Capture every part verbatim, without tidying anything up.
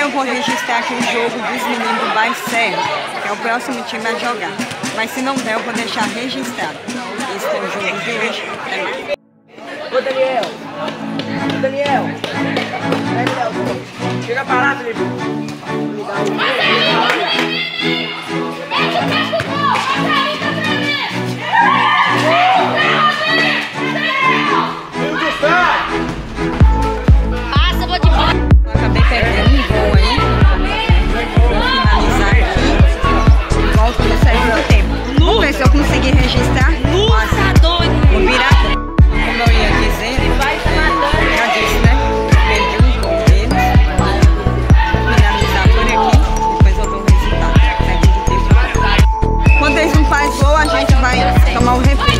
eu vou registrar aqui o jogo dos meninos do bairro Espero, que é o próximo time a jogar. Mas se não der, eu vou deixar registrado. Esse foi o jogo de hoje. Até mais. Ô Daniel! Ô Daniel! Chega pra lá, Felipe! Passa, vou de bola! Acabei perdendo um gol aí. Vou finalizar aqui. Volto no segundo tempo. Vamos ver se eu conseguir registrar. Nossa, doido! Vou virar. Como eu ia dizer, já disse, né? Perdi um gol deles. Vou finalizar por aqui. Depois eu dou o resultado. Segundo tempo. Quando eles não fazem gol, a gente vai tomar o refri.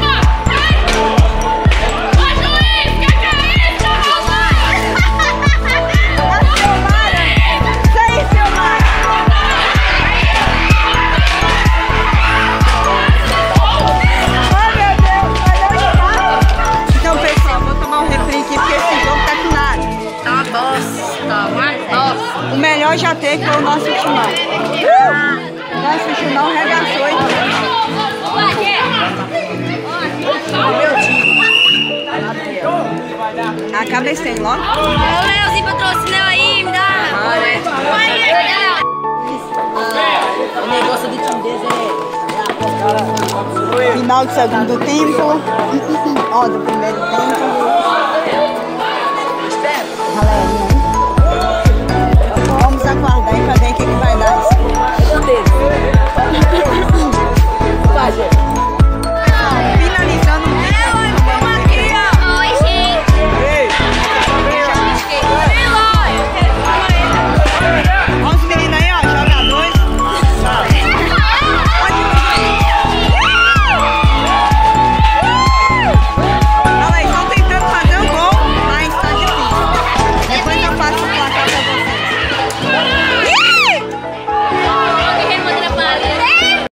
O melhor já teve foi o nosso timão. Uh! Nosso timão regaçou e tudo. A cabeceira logo. Ô, Leozinho, patrocínio aí, me dá. O negócio do time deles é... Final do segundo tempo. Ó, do primeiro tempo. Galerinha.